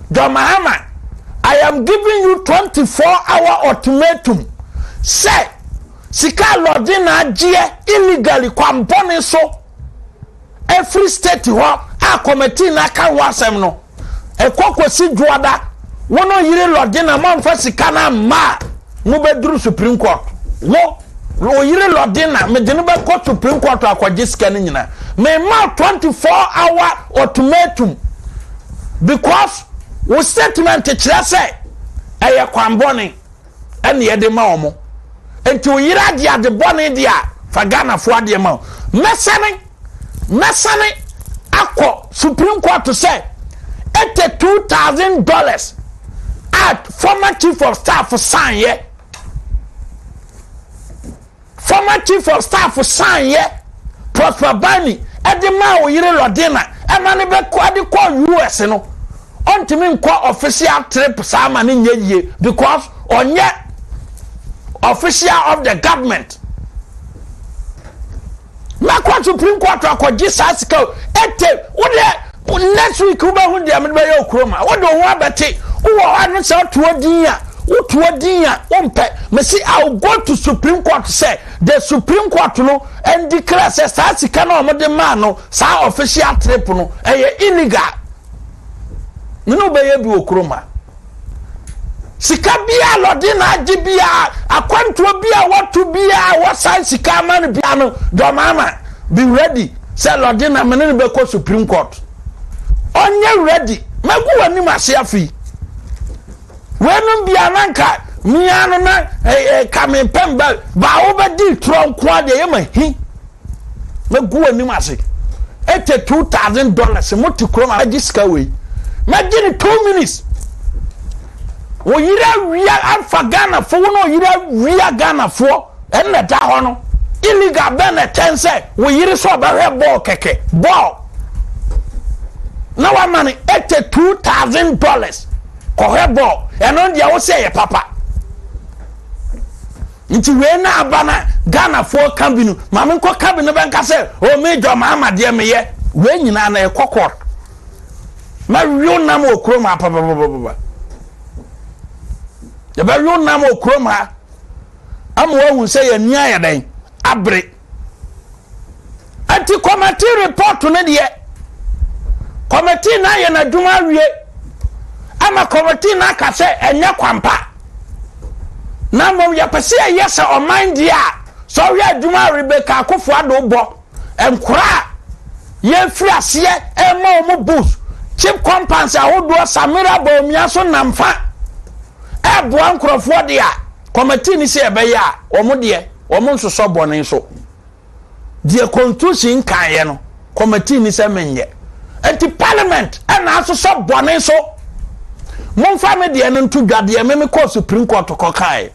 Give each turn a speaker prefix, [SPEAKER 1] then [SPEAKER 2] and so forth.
[SPEAKER 1] John Mahama, I am giving you 24-hour ultimatum. Say, sika lodina jie illegally kwampone so. Every state ho a committee na kan wasem no. E kokosi juada wono yire lodina manfa sika na ma no bedru Supreme Court. Wo yire lodina me de no be court Supreme Court akwaje sika ni nyina. Me ma 24-hour ultimatum because wo statement kire say eye kwambone ene ye de ma omo enti wo yire ade de bone dia fa Ghana fo ade ma mesane akọ Supreme Court to say $82,000 at former chief of staff sign ye former chief of staff sign ye Prosper Bani ede ma wo yire lodina e ma ne be ko ade ko US no ontimi nko official trip sama ne nyeye because onye official of the government. Makwa Supreme Court akwaji sasika ete wo next week wo ba hu dia me be ye okroma wo do ho abete wo anu se to din a umpe me see I will go to Supreme Court say the Supreme Court no and declare say sasika na omode man no sa official trip no illegal. No be ye bi okroma sika bia lodina agibia akwanto bia watu bia wasan sika man bia no domama be ready say lodina menene be ko Supreme Court onye ready magu wani mase afi wenum bia nanka miano na kame pemba ba obedi tronko ade ye mahi magu wani mase $82,000 moti kroma agiska we magini 2 minutes wo yira wia alfa Ghana fo no yira wia Ghana fo enne da ho no illegal bene tense wo yiri so ba he ball keke ball na wa mani $82,000 ko he ball eno dia wo say ye papa nti we na abana Ghana fo kambinu ma me ko kambinu ben ka say o me John Mahama de me ye we nyina na e kokor ma wi na mo kroma papa ya ba yo nam okrom ha amwo hu se ya nia ya dan abre anti committee report no de committee na ya na dwuma wie ama committee na ka se enye kwampa na mom ya pese ya se o mind dia so wi dwuma Rebecca akofo ado bo enkura ye firi ase e ma o mo boost chip compounds ahodo Samira Bomia so namfa eboa nkrofo de a committee ni se ebe ya omo de omo nsoso bone so de constitution kan ye no committee ni se menye enti parliament na asoso bone so momfa me de no ntu dwade me ko Supreme Court ko kai